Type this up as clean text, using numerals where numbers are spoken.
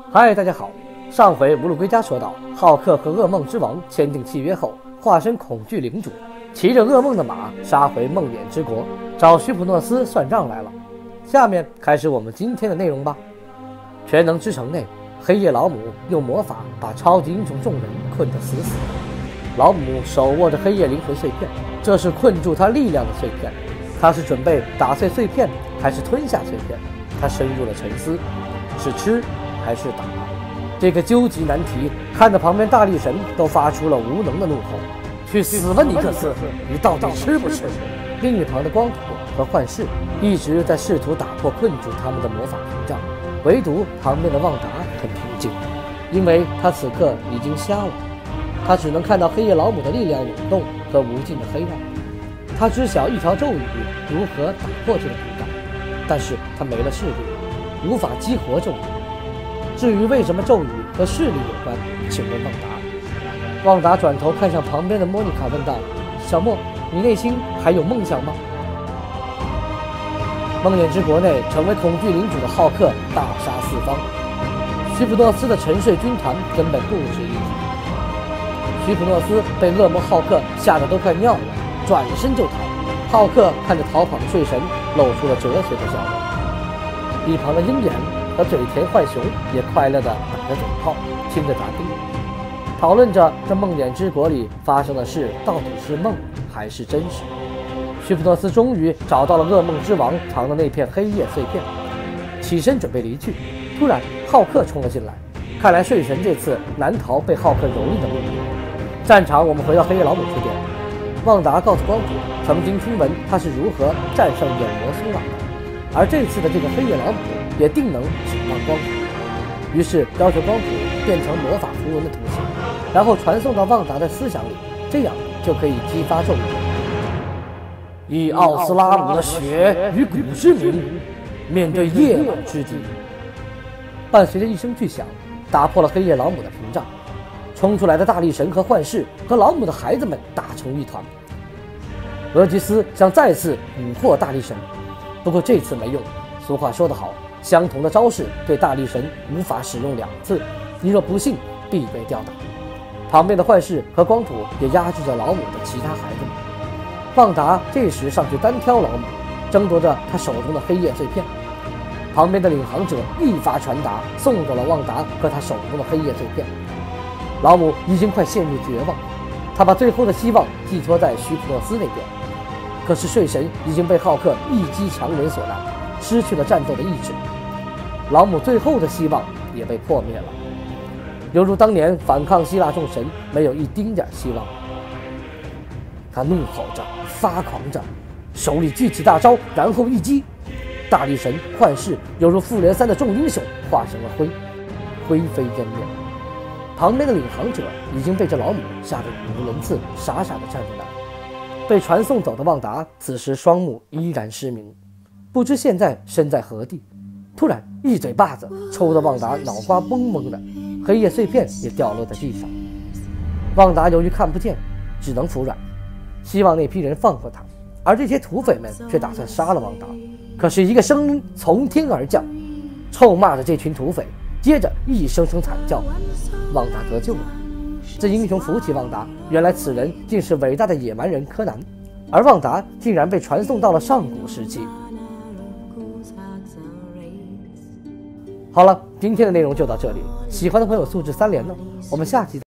嗨，大家好。上回无路归家说到，浩克和噩梦之王签订契约后，化身恐惧领主，骑着噩梦的马杀回梦魇之国，找徐普诺斯算账来了。下面开始我们今天的内容吧。全能之城内，黑夜老母用魔法把超级英雄众人困得死死的。老母手握着黑夜灵魂碎片，这是困住他力量的碎片。他是准备打碎碎片，还是吞下碎片？他深入了沉思，是吃还是打？这个究极难题看得旁边大力神都发出了无能的怒吼。去死吧尼克斯，你到底吃不吃？另一旁的光谱和幻视一直在试图打破困住他们的魔法屏障，唯独旁边的旺达很平静，因为他此刻已经瞎了。他只能看到黑夜老母的力量涌动和无尽的黑暗，他知晓一条咒语如何打破这个屏障，但是他没了视力，无法激活咒语。至于为什么咒语和视力有关，请问旺达。旺达转头看向旁边的莫妮卡问道：小莫，你内心还有梦想吗？梦魇之国内，成为恐惧领主的浩克大杀四方，徐普诺斯的沉睡军团根本不值一提。徐普诺斯被恶魔浩克吓得都快尿了，转身就逃。浩克看着逃跑的睡神，露出了哲学的笑容。一旁的鹰眼和嘴甜浣熊也快乐地打着嘴炮，听着杂兵，讨论着这梦魇之国里发生的事到底是梦还是真实。徐普诺斯终于找到了噩梦之王藏的那片黑夜碎片，起身准备离去，突然浩克冲了进来，看来睡神这次难逃被浩克蹂躏的命运。战场我们回到黑夜老母这边，旺达告诉光谱，曾经听闻他是如何战胜眼魔苏瓦的，而这次的这个黑夜老母也定能指望光谱，于是要求光谱变成魔法符文的图形，然后传送到旺达的思想里，这样就可以激发咒语。以奥斯拉姆的血与骨之名，面对夜晚之敌。伴随着一声巨响，打破了黑夜老母的屏障，冲出来的大力神和幻视和老母的孩子们打成一团。俄吉斯想再次蛊惑大力神，不过这次没用。俗话说得好，相同的招式对大力神无法使用2次，你若不信，必被吊打。旁边的幻视和光谱也压制着老母的其他孩子们。旺达这时上去单挑老母，争夺着他手中的黑夜碎片。旁边的领航者一发传达送走了旺达和他手中的黑夜碎片。老母已经快陷入绝望，他把最后的希望寄托在徐普诺斯那边，可是睡神已经被浩克一击强人所难，失去了战斗的意志。老母最后的希望也被破灭了，犹如当年反抗希腊众神没有一丁点希望。他怒吼着，发狂着，手里举起大招，然后一击。大力神、幻视犹如复联3的众英雄化成了灰，灰飞烟灭。旁边的领航者已经被这老母吓得语无伦次，傻傻地站在那儿。被传送走的旺达此时双目依然失明，不知现在身在何地。突然一嘴巴子抽得旺达脑瓜嗡嗡的，黑夜碎片也掉落在地上。旺达由于看不见，只能服软，希望那批人放过他，而这些土匪们却打算杀了旺达。可是一个声音从天而降，臭骂着这群土匪，接着一声声惨叫，旺达得救了。这英雄扶起旺达，原来此人竟是伟大的野蛮人柯南，而旺达竟然被传送到了上古时期。好了，今天的内容就到这里，喜欢的朋友素质3连呢，我们下期再见。